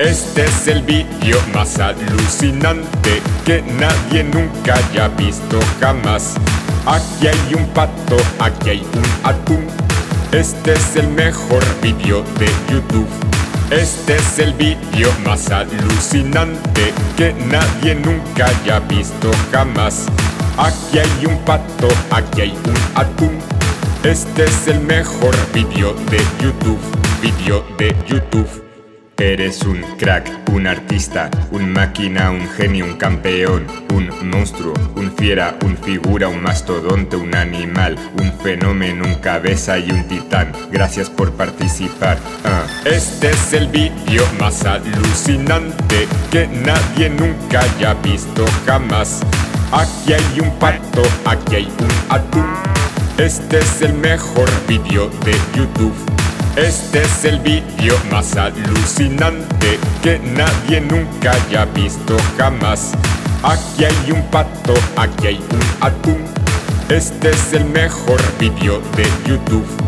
Este es el vídeo más alucinante que nadie nunca haya visto jamás. Aquí hay un pato, aquí hay un atún. Este es el mejor vídeo de YouTube. Este es el vídeo más alucinante que nadie nunca haya visto jamás. Aquí hay un pato, aquí hay un atún. Este es el mejor vídeo de YouTube. Vídeo de YouTube. Eres un crack, un artista, un máquina, un genio, un campeón, un monstruo, un fiera, un figura, un mastodonte, un animal, un fenómeno, un cabeza y un titán. Gracias por participar. Este es el vídeo más alucinante que nadie nunca haya visto jamás. Aquí hay un pato, aquí hay un atún. Este es el mejor vídeo de YouTube. Este es el vídeo más alucinante que nadie nunca haya visto jamás. Aquí hay un pato, aquí hay un atún. Este es el mejor vídeo de YouTube.